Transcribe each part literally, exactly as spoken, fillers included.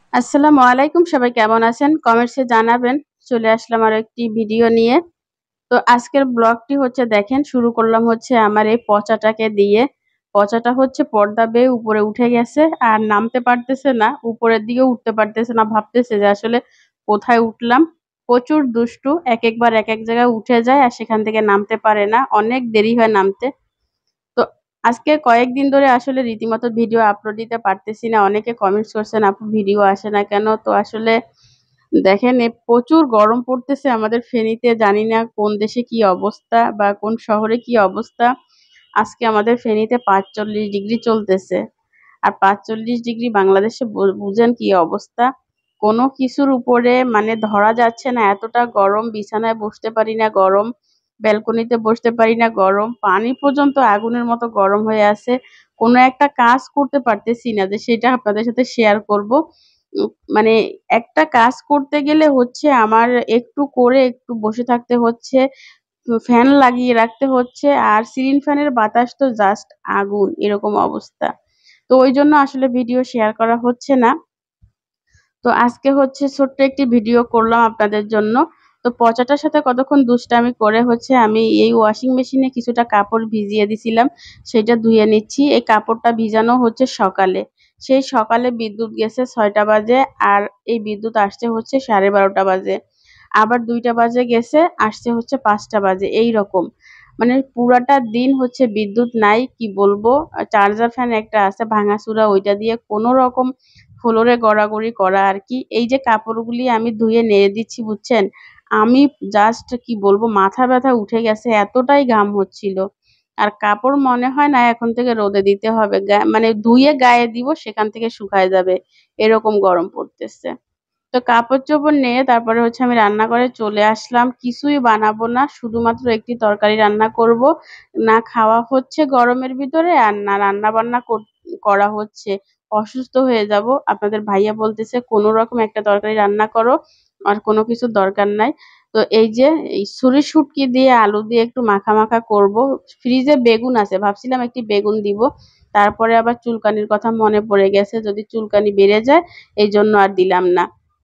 আসসালামু আলাইকুম, সবাই কেমন আছেন কমেন্টসে জানাবেন। চলে আসলাম আরো একটি ভিডিও নিয়ে। তো আজকের ব্লগটি হচ্ছে দেখেন, শুরু করলাম হচ্ছে আমার এই পচাটাকে দিয়ে। পচাটা হচ্ছে পর্দা বেয়ে উপরে উঠে গেছে আর নামতে পারতেছে না, উপরের দিকে উঠতে পারতেছে না, ভাবতেছে যে আসলে কোথায় উঠলাম। প্রচুর দুষ্টু, এক একবার এক এক জায়গায় উঠে যায় আর সেখান থেকে নামতে পারে না, অনেক দেরি হয় নামতে। তো আজকে কয়েকদিন ধরে আসলে রীতিমতো ভিডিও আপলোড দিতে পারতেছি না। অনেকে কমেন্টস করছেন আপু ভিডিও আসে না কেন। তো আসলে দেখেন, এ প্রচুর গরম পড়তেছে আমাদের ফেনীতে। জানি না কোন দেশে কি অবস্থা বা কোন শহরে কি অবস্থা। আজকে আমাদের ফেনীতে পাঁচচল্লিশ ডিগ্রি চলতেছে। আর পাঁচচল্লিশ ডিগ্রি বাংলাদেশে বু- বুঝেন কি অবস্থা। কোনো কিছুর উপরে মানে ধরা যাচ্ছে না, এতটা গরম। বিছানায় বসতে পারি না, গরম। ব্যালকনিতে বসতে পারি না, গরম। পানি পর্যন্ত আগুনের মতো গরম হয়ে আছে। কোনো একটা কাজ করতে পারতেছি না যে সেটা আপনাদের সাথে শেয়ার করব। উম, মানে একটা কাজ করতে গেলে হচ্ছে আমার একটু করে একটু বসে থাকতে হচ্ছে, ফ্যান লাগিয়ে রাখতে হচ্ছে। আর সিলিং ফ্যানের বাতাস তো জাস্ট আগুন, এরকম অবস্থা। তো ওই জন্য আসলে ভিডিও শেয়ার করা হচ্ছে না। তো আজকে হচ্ছে ছোট্ট একটি ভিডিও করলাম আপনাদের জন্য। তো পচাটার সাথে কতক্ষণ দুষ্টামি করে হচ্ছে আমি এই ওয়াশিং মেশিনে কিছুটা কাপড় ভিজিয়ে দিছিলাম, সেটা ধুয়ে নিচ্ছি। এই কাপড়টা ভিজানো হচ্ছে সকালে। সেই সকালে বিদ্যুৎ গেছে ছয়টা বাজে, আর এই বিদ্যুৎ আসছে হচ্ছে সাড়ে বারোটা বাজে। আবার দুইটা বাজে গেছে, আসছে হচ্ছে পাঁচটা বাজে, এই রকম। মানে পুরাটা দিন হচ্ছে বিদ্যুৎ নাই, কি বলবো। চার্জার ফ্যান একটা আছে ভাঙাচুরা, ওইটা দিয়ে কোনো রকম ফ্লোরে গড়াগড়ি করা আর কি। এই যে কাপড়গুলি আমি ধুয়ে নেড়ে দিচ্ছি বুঝছেন, আমি জাস্ট কি বলবো, মাথা ব্যথা উঠে গেছে, এতটাই ঘাম হচ্ছিল। আর কাপড় মনে হয় না এখন থেকে রোদে দিতে হবে, গা- মানে ধুয়ে গায়ে দিব সেখান থেকে শুকায় যাবে, এরকম গরম পড়তেছে। তো কাপড় চোপড় নিয়ে তারপরে হচ্ছে আমি রান্নাঘরে চলে আসলাম। কিছুই বানাবো না, শুধুমাত্র একটি তরকারি রান্না করব। না খাওয়া হচ্ছে গরমের ভিতরে, আর না রান্না বান্না করা হচ্ছে। অসুস্থ হয়ে যাব। আপনাদের ভাইয়া বলতেছে কোনো রকম একটা তরকারি রান্না করো, আর কোনো কিছুর দরকার নাই। তো এই যে এই ছুরি শুটকি দিয়ে আলু দিয়ে একটু মাখা মাখা করব। ফ্রিজে বেগুন আছে, ভাবছিলাম একটি বেগুন দিব। তারপরে আবার চুলকানির কথা মনে পড়ে গেছে, যদি চুলকানি বেড়ে যায়, এই জন্য আর দিলাম না।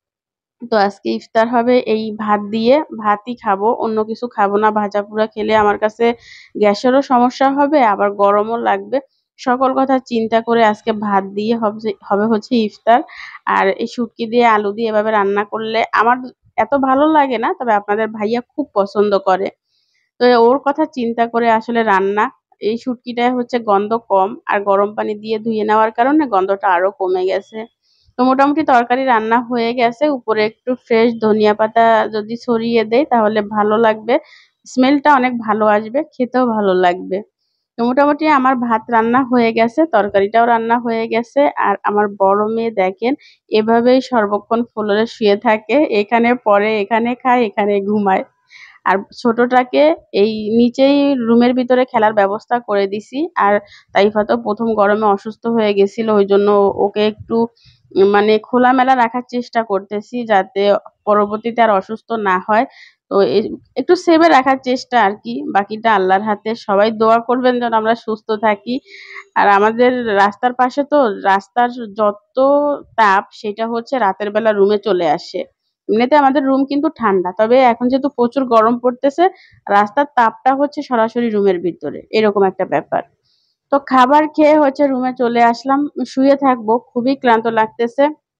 তো আজকে ইফতার হবে এই ভাত দিয়ে, ভাতই খাবো, অন্য কিছু খাবো না। ভাজা পোড়া খেলে আমার কাছে গ্যাসেরও সমস্যা হবে, আবার গরমও লাগবে। সকল কথা চিন্তা করে আজকে ভাত দিয়ে হবে হবে হচ্ছে ইফতার। আর এই শুটকি দিয়ে আলু দিয়ে এভাবে রান্না করলে আমার এত ভালো লাগে না, তবে আপনাদের ভাইয়া খুব পছন্দ করে। তো ওর কথা চিন্তা করে আসলে রান্না। এই শুটকিটায় হচ্ছে গন্ধ কম, আর গরম পানি দিয়ে ধুয়ে নেওয়ার কারণে গন্ধটা আরো কমে গেছে। তো মোটামুটি তরকারি রান্না হয়ে গেছে। উপরে একটু ফ্রেশ ধনিয়া পাতা যদি ছড়িয়ে দেই তাহলে ভালো লাগবে, স্মেলটা অনেক ভালো আসবে, খেতেও ভালো লাগবে। তো মোটামুটি আমার ভাত রান্না হয়ে গেছে, তরকারিটাও রান্না হয়ে গেছে। আর আমার বড় মেয়ে দেখেন, এভাবেই সর্বক্ষণ ফ্লোরে শুয়ে থাকে, এখানে পড়ে, এখানে খায়, এখানে ঘুমায়। আর ছোটটাকে এই নিচেই রুমের ভিতরে খেলার ব্যবস্থা করে দিছি। আর তাইফা তো প্রথম গরমে অসুস্থ হয়ে গেছিল, ওই জন্য ওকে একটু উম মানে খোলামেলা রাখার চেষ্টা করতেছি, যাতে পরবর্তীতে আর অসুস্থ না হয়। তো এ- একটু সেভে রাখার চেষ্টা আর কি, বাকিটা আল্লাহর হাতে। সবাই দোয়া করবেন যেন আমরা সুস্থ থাকি। আর আমাদের রাস্তার পাশে তো, রাস্তার যত তাপ সেটা হচ্ছে রাতের বেলা রুমে চলে আসে। এমনিতে আমাদের রুম কিন্তু ঠান্ডা, তবে এখন যেহেতু প্রচুর গরম পড়তেছে, রাস্তার তাপটা হচ্ছে সরাসরি রুমের ভিতরে, এরকম একটা ব্যাপার। তো খাবার খেয়ে হচ্ছে রুমে চলে আসলাম, শুয়ে থাকবো, খুবই ক্লান্ত লাগতেছে।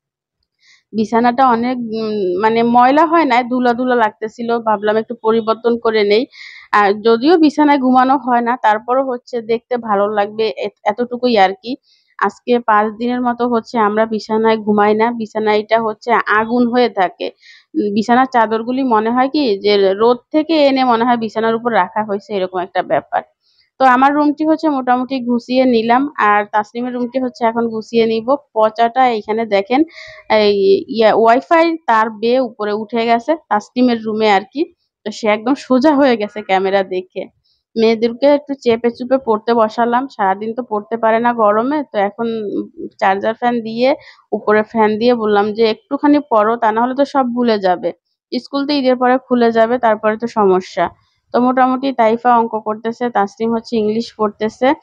বিছানাটা অনেক উম, মানে ময়লা হয় না, ধুলা ধুলা লাগতেছিল, ভাবলাম একটু পরিবর্তন করে নেই। আর যদিও বিছানায় ঘুমানো হয় না, তারপরও হচ্ছে দেখতে ভালো লাগবে, এ- এতটুকুই আর কি। আজকে পাঁচ দিনের মতো হচ্ছে আমরা বিছানায় ঘুমাই না, বিছানাটা হচ্ছে আগুন হয়ে থাকে। উম, বিছানার চাদরগুলি মনে হয় কি যে রোদ থেকে এনে মনে হয় বিছানার উপর রাখা হয়েছে, এরকম একটা ব্যাপার। তো আমার রুমটি হচ্ছে মোটামুটি গুছিয়ে নিলাম, আর তাসনিমের রুমটি হচ্ছে এখন গুছিয়ে নিব। পচাটা এখানে দেখেন, এই ইয়া ওয়াইফাই তার বেয়ে উপরে উঠে গেছে তাসনিমের রুমে আর কি। তো সে একদম সোজা হয়ে গেছে ক্যামেরা দেখে। মেয়েদেরকে একটু চেপে চুপে পড়তে বসালাম, সারাদিন তো পড়তে পারে না গরমে। তো এখন চার্জার ফ্যান দিয়ে, উপরে ফ্যান দিয়ে বললাম যে একটুখানি পড়ো, তা না হলে তো সব ভুলে যাবে। স্কুল তো ঈদের পরে খুলে যাবে, তারপরে তো সমস্যা। তো মোটামুটি তাইফা অঙ্ক করতেছে, তাসনিম হচ্ছে ইংলিশ পড়তেছে।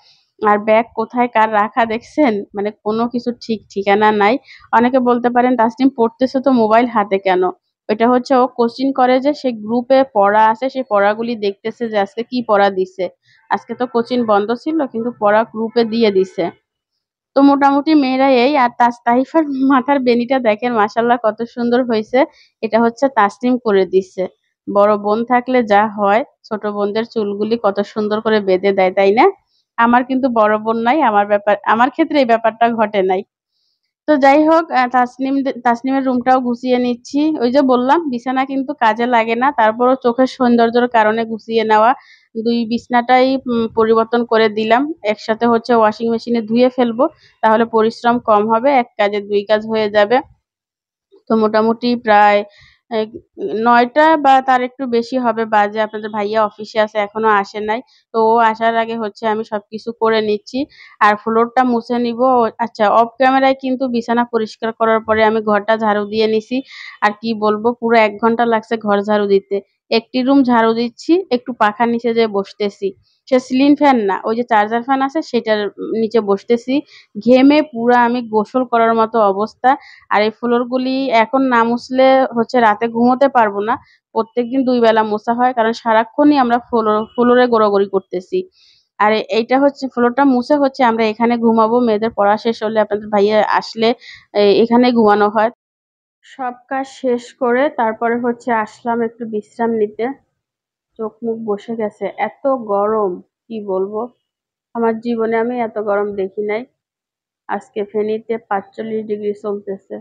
আর ব্যাগ কোথায় কার রাখা দেখছেন, মানে কোনো কিছু ঠিক ঠিকানা নাই। অনেকে বলতে পারেন তাসনিম পড়তেছে তো মোবাইল হাতে কেন? এটা হচ্ছে ও কোচিং করে যে সে গ্রুপে পড়া আছে, সেই পড়াগুলি দেখতেছে যে আজকে কি পড়া দিছে। আজকে তো কোচিং বন্ধ ছিল কিন্তু পড়া গ্রুপে দিয়ে দিছে। তো মোটামুটি মেয়েরা এই। আর তাস তাইফার মাথার বেনিটা দেখেন মাশাল্লাহ কত সুন্দর হয়েছে। এটা হচ্ছে তাসনিম করে দিচ্ছে। বড় বোন থাকলে যা হয়, ছোট বোনদের চুলগুলি কত সুন্দর করে বেঁধে দেয়, তাই না? আমার কিন্তু বড় বোন নাই, আমার ব্যাপার আমার ক্ষেত্রে এই ব্যাপারটা ঘটে নাই। তো যাই হোক, আহ, তাসনিম তাসনিমের রুমটাও গুছিয়ে নিচ্ছি। ওই যে বললাম বিছানা কিন্তু কাজে লাগে না, তারপরও চোখের সৌন্দর্যের কারণে গুছিয়ে নেওয়া। দুই বিছনাটাই উম, পরিবর্তন করে দিলাম। একসাথে হচ্ছে ওয়াশিং মেশিনে ধুয়ে ফেলবো, তাহলে পরিশ্রম কম হবে, এক কাজে দুই কাজ হয়ে যাবে। তো মোটামুটি প্রায় এক নয়টা বা তার একটু বেশি হবে বাজে। আপনাদের ভাইয়া অফিসে আছে, এখনো আসে নাই। তো ও আসার আগে হচ্ছে আমি সবকিছু করে নিচ্ছি। আর ফ্লোরটা মুছে নিব। আচ্ছা, অফ ক্যামেরায় কিন্তু বিছানা পরিষ্কার করার পরে আমি ঘরটা ঝাড়ু দিয়ে নিছি। আর কি বলবো, পুরো এক ঘন্টা লাগছে ঘর ঝাড়ু দিতে। একটি রুম ঝাড়ু দিচ্ছি, একটু পাখার নিচে যেয়ে বসতেছি। সে সিলিং ফ্যান না, ওই যে চার্জার ফ্যান আছে সেটার নিচে বসতেছি। ঘেমে পুরা আমি গোসল করার মতো অবস্থা। আর এই ফ্লোর গুলি এখন না মুছলে হচ্ছে রাতে ঘুমোতে পারবো না। প্রত্যেকদিন দুই বেলা মোছা হয়, কারণ সারাক্ষণই আমরা ফ্লোর ফ্লোরে গড়াগড়ি করতেছি। আর এ- এইটা হচ্ছে ফ্লোরটা মুছে হচ্ছে আমরা এখানে ঘুমাবো। মেয়েদের পড়া শেষ হলে আপনাদের ভাইয়া আসলে এ- এখানে ঘুমানো হয়। সব কাজ শেষ করে তারপরে হচ্ছে আসলাম একটু বিশ্রাম নিতে। চোখ মুখ বসে গেছে, এত গরম কি বলবো। আমার জীবনে আমি এত গরম দেখি নাই। আজকে ফেনীতে পাঁচচল্লিশ ডিগ্রি চলতেছে।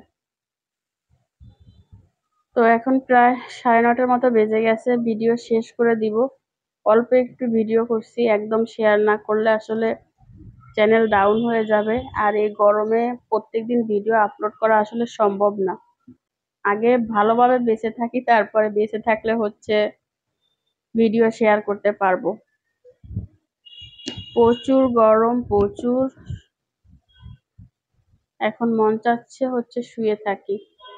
তো এখন প্রায় সাড়ে নটার মতো বেজে গেছে, ভিডিও শেষ করে দিব। অল্প একটু ভিডিও করছি, একদম শেয়ার না করলে আসলে চ্যানেল ডাউন হয়ে যাবে। আর এই গরমে প্রত্যেকদিন ভিডিও আপলোড করা আসলে সম্ভব না। আগে ভালোভাবে বেঁচে থাকি, তারপরে বেঁচে থাকলে হচ্ছে ভিডিও শেয়ার করতে পারবো। প্রচুর গরম, প্রচুর। এখন মন চাচ্ছে হচ্ছে শুয়ে থাকি।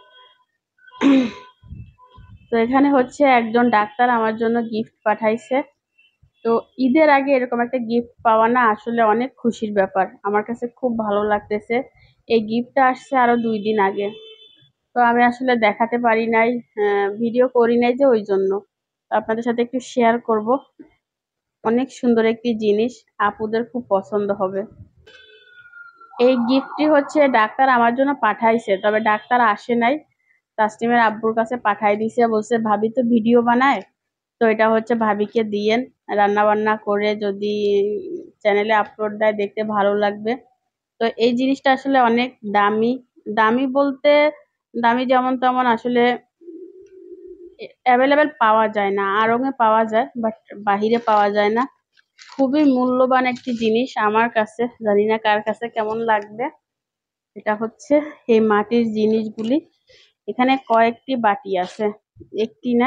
তো এখানে হচ্ছে একজন ডাক্তার আমার জন্য গিফট পাঠাইছে। তো ঈদের আগে এরকম একটা গিফট পাওয়া না আসলে অনেক খুশির ব্যাপার, আমার কাছে খুব ভালো লাগতেছে। এই গিফটটা আসছে আরো দুই দিন আগে। তো আমি আসলে দেখাতে পারি নাই, ভিডিও করি নাই, যে ওই জন্য তো আপনাদের সাথে একটু শেয়ার করব। অনেক সুন্দর একটি জিনিস, আপুদের খুব পছন্দ হবে। এই গিফটটি হচ্ছে ডাক্তার আমার জন্য পাঠাইছে, তবে ডাক্তার আসে নাই। তাসনিমের আব্বুর কাছে পাঠাই দিছে, বলছে ভাবি তো ভিডিও বানায়, তো এটা হচ্ছে ভাবিকে দিয়েন, রান্না বান্না করে যদি চ্যানেলে আপলোড দেয় দেখতে ভালো লাগবে। তো এই জিনিসটা আসলে অনেক দামি। দামি বলতে দামি যেমন তেমন আসলে অ্যাভেলেবেল পাওয়া যায় না, আড়ঙে পাওয়া যায় বাট বাহিরে পাওয়া যায় না। খুবই মূল্যবান একটি জিনিস আমার কাছে, জানি না কার কাছে কেমন লাগবে। এটা হচ্ছে এই মাটির জিনিসগুলি। এখানে কয়েকটি বাটি আছে, একটি না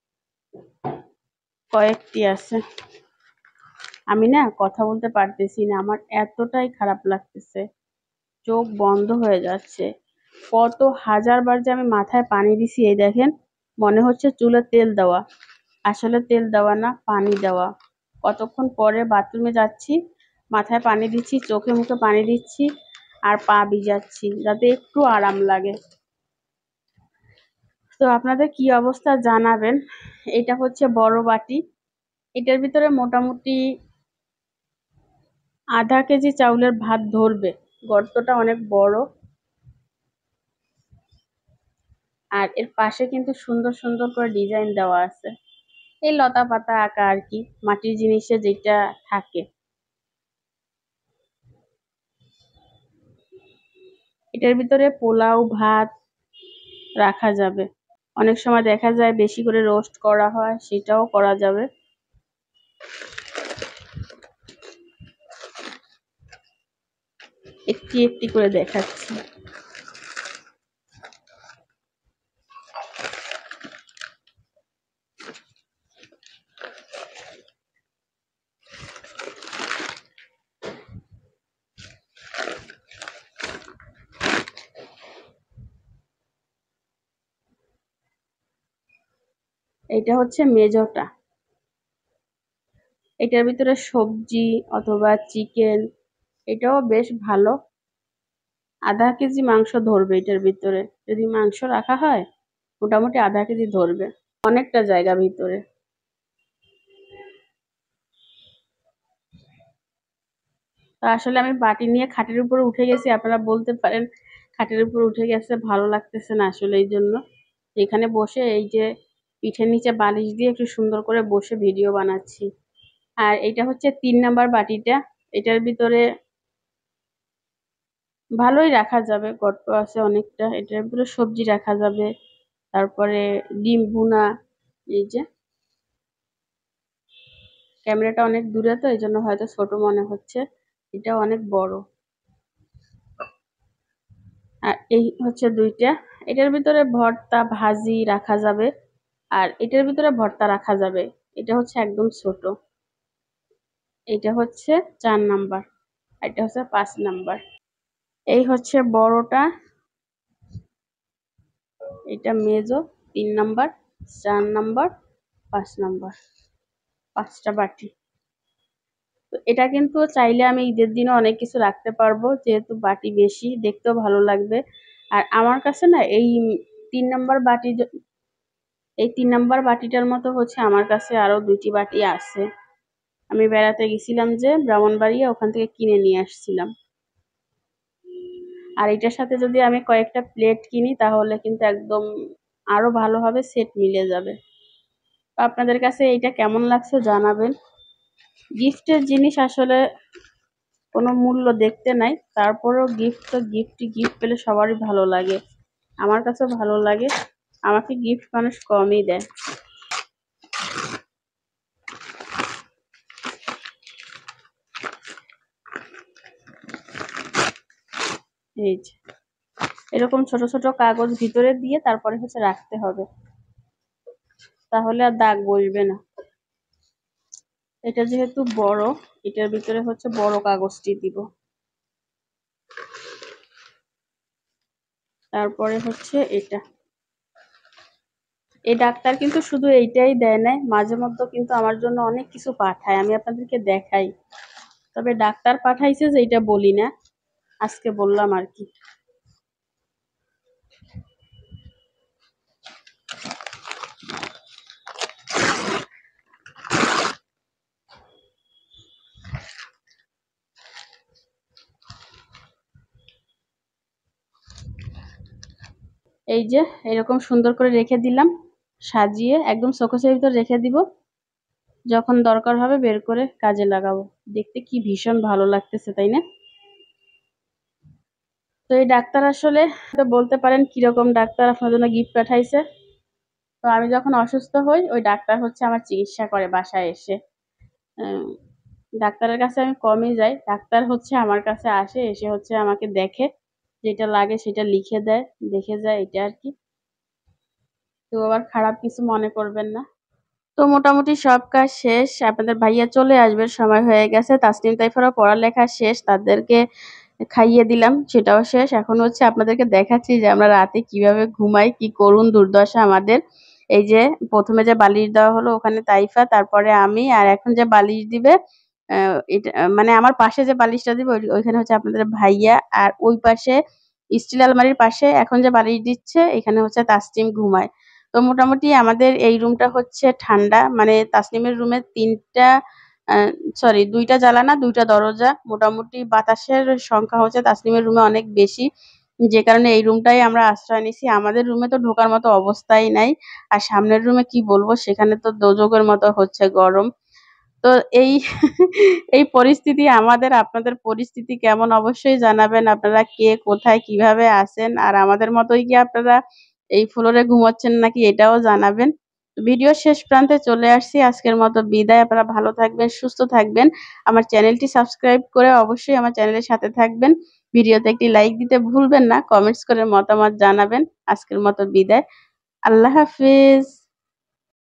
কয়েকটি আছে। আমি না কথা বলতে পারতেছি না, আমার এতটাই খারাপ লাগতেছে, চোখ বন্ধ হয়ে যাচ্ছে। কত হাজার বার যে আমি মাথায় পানি দিছি, এই দেখেন, মনে হচ্ছে চুলে তেল দেওয়া, আসলে তেল দেওয়া না, পানি দেওয়া। কতক্ষণ পরে বাথরুমে যাচ্ছি, মাথায় পানি দিচ্ছি, চোখে মুখে পানি দিচ্ছি, আর পা ভিজাচ্ছি যাতে একটু আরাম লাগে। তো আপনাদের কি অবস্থা জানাবেন। এটা হচ্ছে বড় বাটি, এটার ভিতরে মোটামুটি আধা কেজি চাউলের ভাত ধরবে। গর্তটা অনেক বড়। আর এর পাশে কিন্তু সুন্দর সুন্দর করে ডিজাইন দেওয়া আছে, এই লতা পাতা আঁকা আর কি, মাটির জিনিসে যেটা থাকে। এটার ভিতরে পোলাও ভাত রাখা যাবে। অনেক সময় দেখা যায় বেশি করে রোস্ট করা হয়, সেটাও করা যাবে। একটি একটি করে দেখাচ্ছি। এটা হচ্ছে মেজোটা। এটার ভিতরে সবজি অথবা চিকেন এটাও বেশ ভালো, আধা কেজি মাংস ধরবে এটার ভিতরে। যদি মাংস রাখা হয় মোটামুটি আধা কেজি ধরবে, অনেকটা জায়গা ভিতরে। তো আসলে আমি বাটি নিয়ে খাটের উপরে উঠে গেছি, আপনারা বলতে পারেন খাটের উপরে উঠে গেছে ভালো লাগতেছে না, আসলে এই জন্য এখানে বসে এই যে পিঠের নিচে বালিশ দিয়ে একটু সুন্দর করে বসে ভিডিও বানাচ্ছি। আর এটা হচ্ছে তিন নাম্বার বাটিটা, এটার ভিতরে ভালোই রাখা যাবে, গর্ত আছে অনেকটা, এটার ভিতরে সবজি রাখা যাবে, তারপরে ডিম ভুনা। এই যে ক্যামেরাটা অনেক দূরে তো এই জন্য হয়তো ছোট মনে হচ্ছে, এটা অনেক বড়। আর এই হচ্ছে দুইটা, এটার ভিতরে ভর্তা ভাজি রাখা যাবে, আর এটার ভিতরে ভর্তা রাখা যাবে। এটা হচ্ছে একদম ছোট, এটা হচ্ছে চার নাম্বার, এটা হচ্ছে পাঁচ নাম্বার। এই হচ্ছে বড়টা, এটা মেজো, তিন নাম্বার, চার নাম্বার, পাঁচ নাম্বার, পাঁচটা বাটি। তো এটা কিন্তু চাইলে আমি ঈদের দিনে অনেক কিছু রাখতে পারবো, যেহেতু বাটি বেশি, দেখতেও ভালো লাগবে। আর আমার কাছে না এই তিন নাম্বার বাটি, এই তিন নাম্বার বাটিটার মতো হচ্ছে আমার কাছে আরো দুইটি বাটি আছে। আমি বেড়াতে গেছিলাম যে ব্রাহ্মণবাড়িয়া, ওখান থেকে কিনে নিয়ে আসছিলাম। আর এটার সাথে যদি আমি কয়েকটা প্লেট কিনি তাহলে কিন্তু একদম আরো ভালো হবে, সেট মিলে যাবে। আপনাদের কাছে এইটা কেমন লাগছে জানাবেন। গিফটের জিনিস আসলে কোনো মূল্য দেখতে নাই, তারপরেও গিফট তো গিফট, গিফট পেলে সবারই ভালো লাগে, আমার কাছেও ভালো লাগে। আমাকে গিফট মানুষ কমই দেয়। এই যে এরকম ছোট ছোট কাগজ ভিতরে দিয়ে তারপরে হচ্ছে রাখতে হবে, তাহলে আর দাগ বসবে না। এটা যেহেতু বড়, এটার ভিতরে হচ্ছে বড় কাগজটি দিব। তারপরে হচ্ছে এটা, এই ডাক্তার কিন্তু শুধু এইটাই দেয় না, মাঝে মধ্যে কিন্তু আমার জন্য অনেক কিছু পাঠায়, আমি আপনাদেরকে দেখাই। তবে ডাক্তার পাঠাইছে যে এটা বলি না, আজকে বললাম আর কি। এই যে এরকম সুন্দর করে রেখে দিলাম, সাজিয়ে একদম শোকেসের ভিতর রেখে দিব, যখন দরকার হবে বের করে কাজে লাগাবো। দেখতে কি ভীষণ ভালো লাগতেছে, তাই না? তো এই ডাক্তার আসলে বলতে পারেন কিরকম ডাক্তার আপনার জন্য গিফট পাঠাইছে। তো আমি যখন অসুস্থ হই ওই ডাক্তার হচ্ছে আমার চিকিৎসা করে বাসায় এসে। ডাক্তারের কাছে আমি কমই যাই, ডাক্তার হচ্ছে আমার কাছে আসে, এসে হচ্ছে আমাকে দেখে, যেটা লাগে সেটা লিখে দেয়, দেখে যায়, এটা আর কি। তো আবার খারাপ কিছু মনে করবেন না। তো মোটামুটি সব কাজ শেষ, আপনাদের ভাইয়া চলে আসবে, সময় হয়ে গেছে। তাসনিম তাইফারও পড়ালেখা শেষ, তাদেরকে খাইয়ে দিলাম, সেটাও শেষ। এখন হচ্ছে আপনাদেরকে দেখাচ্ছি যে আমরা রাতে কিভাবে ঘুমাই, কি করুন দুর্দশা আমাদের। এই যে প্রথমে যে বালিশ দেওয়া হলো ওখানে তাইফা, তারপরে আমি, আর এখন যে বালিশ দিবে এটা মানে আমার পাশে যে বালিশটা দিবে ওইখানে হচ্ছে আপনাদের ভাইয়া, আর ওই পাশে স্টিল আলমারির পাশে এখন যে বালিশ দিচ্ছে এখানে হচ্ছে তাসনিম ঘুমায়। তো মোটামুটি আমাদের এই রুমটা হচ্ছে ঠান্ডা, মানে তাসনিমের রুমে তিনটা সরি দুইটা জানালা দুইটা দরজা, মোটামুটি বাতাসের সংখ্যা হচ্ছে তাসনিমের রুমে অনেক বেশি, যে কারণে এই রুমটাই আমরা আশ্রয় নিছি। আমাদের রুমে তো ঢোকার মতো অবস্থাই নাই, আর সামনের রুমে কি বলবো, সেখানে তো দোজখের মতো হচ্ছে গরম। তো এই এই পরিস্থিতি আমাদের, আপনাদের পরিস্থিতি কেমন অবশ্যই জানাবেন, আপনারা কে কোথায় কিভাবে আছেন, আর আমাদের মতোই কি আপনারা এই ফ্লোরে ঘুমাচ্ছেন নাকি এটাও জানাবেন। ভিডিও শেষ প্রান্তে চলে আসছি, আজকের মতো বিদায়। আপনারা ভালো থাকবেন, সুস্থ থাকবেন, আমার চ্যানেলটি সাবস্ক্রাইব করে অবশ্যই আমার চ্যানেলের সাথে থাকবেন। ভিডিওতে একটি লাইক দিতে ভুলবেন না, কমেন্টস করে মতামত জানাবেন। আজকের মতো বিদায়, আল্লাহ হাফিজ।